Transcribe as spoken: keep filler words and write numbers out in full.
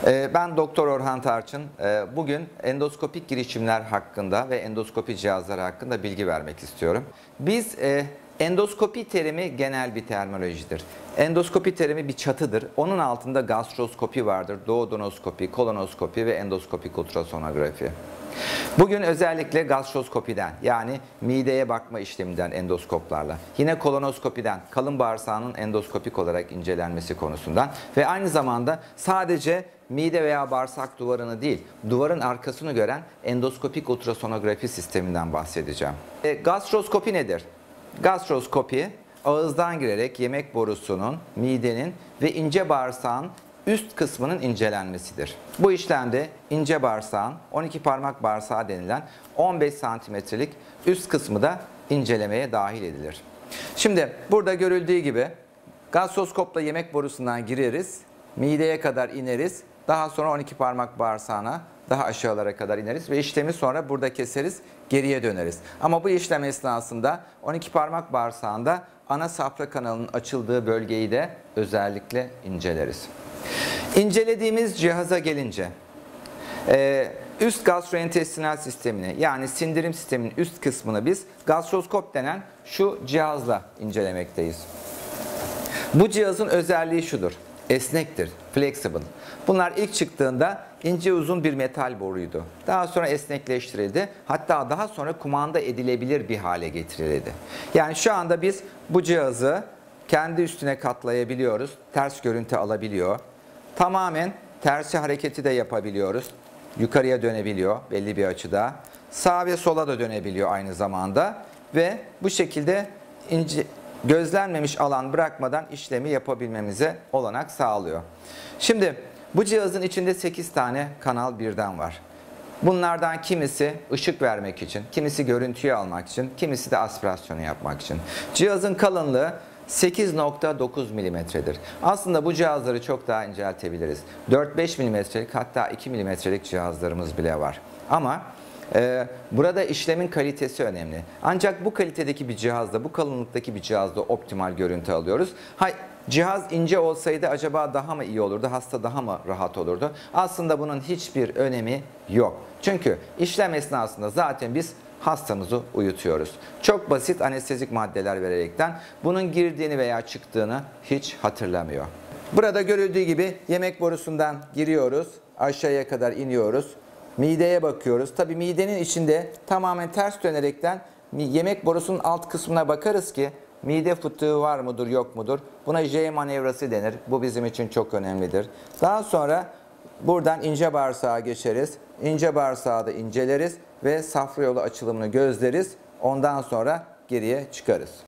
Ee, Ben Doktor Orhan Tarçın. Ee, Bugün endoskopik girişimler hakkında ve endoskopi cihazları hakkında bilgi vermek istiyorum. Biz e, endoskopi terimi genel bir terminolojidir. Endoskopi terimi bir çatıdır. Onun altında gastroskopi vardır, duodonoskopi, kolonoskopi ve endoskopik ultrasonografi. Bugün özellikle gastroskopiden, yani mideye bakma işleminden endoskoplarla, yine kolonoskopiden, kalın bağırsağının endoskopik olarak incelenmesi konusundan ve aynı zamanda sadece mide veya bağırsak duvarını değil, duvarın arkasını gören endoskopik ultrasonografi sisteminden bahsedeceğim. E, gastroskopi nedir? Gastroskopi, ağızdan girerek yemek borusunun, midenin ve ince bağırsağın üst kısmının incelenmesidir. Bu işlemde ince bağırsağın, on iki parmak bağırsağı denilen on beş santimetrelik üst kısmı da incelemeye dahil edilir. Şimdi burada görüldüğü gibi gastroskopla yemek borusundan gireriz, mideye kadar ineriz, daha sonra on iki parmak bağırsağına daha aşağılara kadar ineriz ve işlemi sonra burada keseriz, geriye döneriz. Ama bu işlem esnasında on iki parmak bağırsağında ana safra kanalının açıldığı bölgeyi de özellikle inceleriz. İncelediğimiz cihaza gelince, üst gastrointestinal sistemini, yani sindirim sisteminin üst kısmını biz gastroskop denen şu cihazla incelemekteyiz. Bu cihazın özelliği şudur: esnektir, flexible. Bunlar ilk çıktığında ince uzun bir metal boruydu. Daha sonra esnekleştirildi. Hatta daha sonra kumanda edilebilir bir hale getirildi. Yani şu anda biz bu cihazı kendi üstüne katlayabiliyoruz. Ters görüntü alabiliyor. Tamamen tersi hareketi de yapabiliyoruz. Yukarıya dönebiliyor belli bir açıda. Sağa ve sola da dönebiliyor aynı zamanda. Ve bu şekilde ince, gözlenmemiş alan bırakmadan işlemi yapabilmemize olanak sağlıyor. Şimdi bu cihazın içinde sekiz tane kanal birden var. Bunlardan kimisi ışık vermek için, kimisi görüntüyü almak için, kimisi de aspirasyonu yapmak için. Cihazın kalınlığı sekiz nokta dokuz milimetredir. Aslında bu cihazları çok daha inceltebiliriz. dört beş milimetrelik, hatta iki milimetrelik cihazlarımız bile var. Ama e, burada işlemin kalitesi önemli. Ancak bu kalitedeki bir cihazda, bu kalınlıktaki bir cihazda optimal görüntü alıyoruz. Hay, cihaz ince olsaydı acaba daha mı iyi olurdu, hasta daha mı rahat olurdu? Aslında bunun hiçbir önemi yok. Çünkü işlem esnasında zaten biz hastamızı uyutuyoruz. Çok basit anestezik maddeler vererekten bunun girdiğini veya çıktığını hiç hatırlamıyor. Burada görüldüğü gibi yemek borusundan giriyoruz, aşağıya kadar iniyoruz, mideye bakıyoruz. Tabii midenin içinde tamamen ters dönerekten yemek borusunun alt kısmına bakarız ki mide fıtığı var mıdır, yok mudur? Buna J manevrası denir. Bu bizim için çok önemlidir. Daha sonra buradan ince bağırsağa geçeriz. İnce bağırsağı da inceleriz ve safra yolu açılımını gözleriz. Ondan sonra geriye çıkarız.